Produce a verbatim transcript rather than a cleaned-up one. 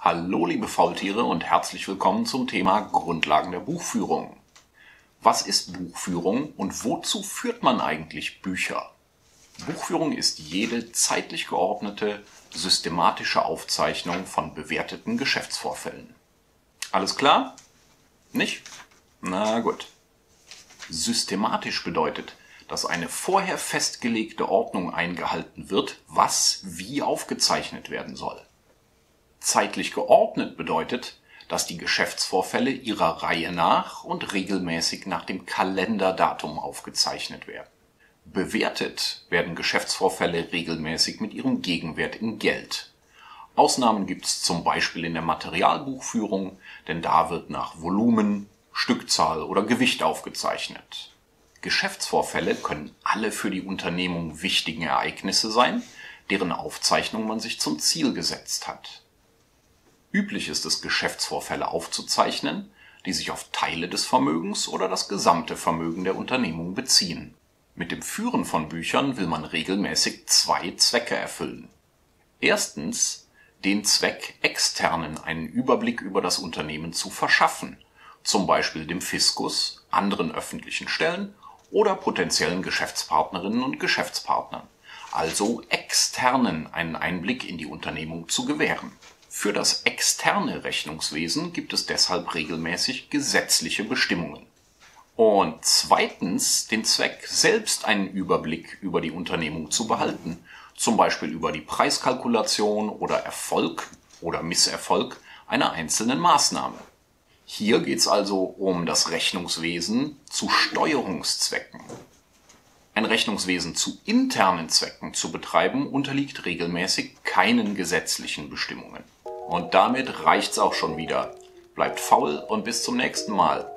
Hallo liebe Faultiere und herzlich willkommen zum Thema Grundlagen der Buchführung. Was ist Buchführung und wozu führt man eigentlich Bücher? Buchführung ist jede zeitlich geordnete, systematische Aufzeichnung von bewerteten Geschäftsvorfällen. Alles klar? Nicht? Na gut. Systematisch bedeutet, dass eine vorher festgelegte Ordnung eingehalten wird, was wie aufgezeichnet werden soll. Zeitlich geordnet bedeutet, dass die Geschäftsvorfälle ihrer Reihe nach und regelmäßig nach dem Kalenderdatum aufgezeichnet werden. Bewertet werden Geschäftsvorfälle regelmäßig mit ihrem Gegenwert in Geld. Ausnahmen gibt es zum Beispiel in der Materialbuchführung, denn da wird nach Volumen, Stückzahl oder Gewicht aufgezeichnet. Geschäftsvorfälle können alle für die Unternehmung wichtigen Ereignisse sein, deren Aufzeichnung man sich zum Ziel gesetzt hat. Üblich ist es, Geschäftsvorfälle aufzuzeichnen, die sich auf Teile des Vermögens oder das gesamte Vermögen der Unternehmung beziehen. Mit dem Führen von Büchern will man regelmäßig zwei Zwecke erfüllen. Erstens, den Zweck, Externen einen Überblick über das Unternehmen zu verschaffen, zum Beispiel dem Fiskus, anderen öffentlichen Stellen oder potenziellen Geschäftspartnerinnen und Geschäftspartnern, also Externen einen Einblick in die Unternehmung zu gewähren. Für das externe Rechnungswesen gibt es deshalb regelmäßig gesetzliche Bestimmungen. Und zweitens den Zweck, selbst einen Überblick über die Unternehmung zu behalten, zum Beispiel über die Preiskalkulation oder Erfolg oder Misserfolg einer einzelnen Maßnahme. Hier geht es also um das Rechnungswesen zu Steuerungszwecken. Ein Rechnungswesen zu internen Zwecken zu betreiben, unterliegt regelmäßig keinen gesetzlichen Bestimmungen. Und damit reicht's auch schon wieder. Bleibt faul und bis zum nächsten Mal.